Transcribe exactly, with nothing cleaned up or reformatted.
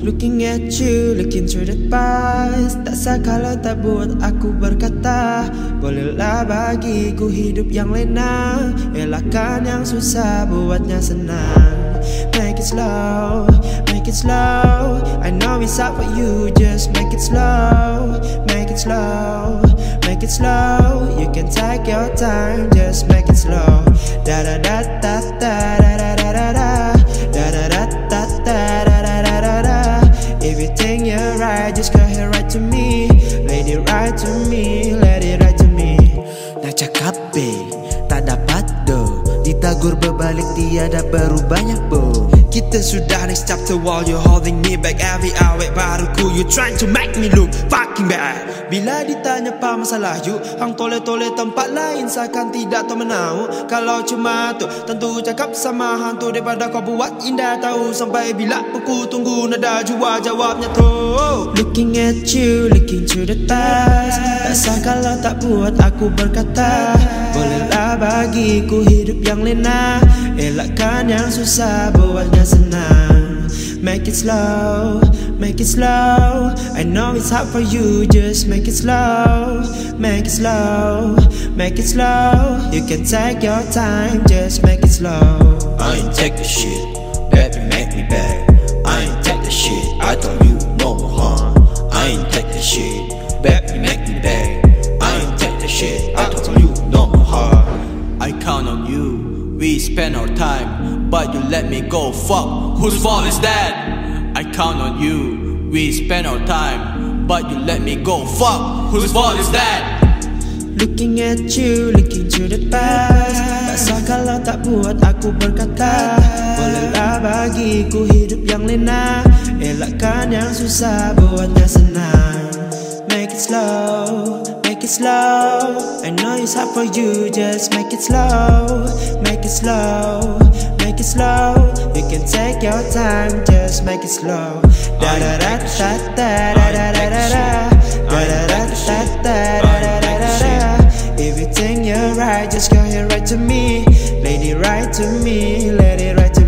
Looking at you, looking through the past. Tak sah kalau tak buat aku berkata. Bolehlah bagiku hidup yang lena. Elakkan yang susah, buatnya senang. Make it slow, make it slow. I know it's hard for you, just make it slow. Make it slow, make it slow. You can take your time, just make it slow. Da da da da da da da da da da. Da da da da da da da da da da. If you think you're right, just go ahead, right to me. Let it right to me, let it right to me. Nak cakap be, tak dapat do. Ditagur berbalik tiada berubahnya bo. Kita sudah next chapter while you're holding me back. Every awet baruku, you trying to make me look fucking bad. Bila ditanya apa masalah you, hang toleh-toleh tempat lain seakan tidak tahu menau. Kalau cuma tu, tentu cakap sama hantu daripada kau buat indah. Tahu sampai bila aku tunggu nada jua jawabnya tu. Looking at you, looking through the past. Tak sah kalau tak buat aku berkata. Bolehlah bagiku hidup yang lena. Elakkan yang susah, buatnya senang. Make it slow, make it slow. I know it's hard for you, just make it slow. Make it slow, make it slow. You can take your time, just make it slow. I ain't take the shit, baby make me back. I ain't take the shit, I told you no more harm. I ain't take the shit, baby make me back. I ain't take the shit, I told you no more harm. I count on you, we spend our time, but you let me go, fuck, whose fault is that? I count on you, we spend our time, but you let me go, fuck, whose fault is that? Looking at you, looking through the past. Tak sah kalau tak buat aku berkata. Bolehlah bagiku hidup yang lena. Elakkan yang susah, buatnya senang. Make it slow, make it slow. I know it's hard for you, just make it slow. Make it slow, make it slow. You can take your time, just make it slow. Da da da da da da da da da da. Da da da da da da da da da. If you think you're right, just go ahead, right to me. Let it right to me, let it right to me.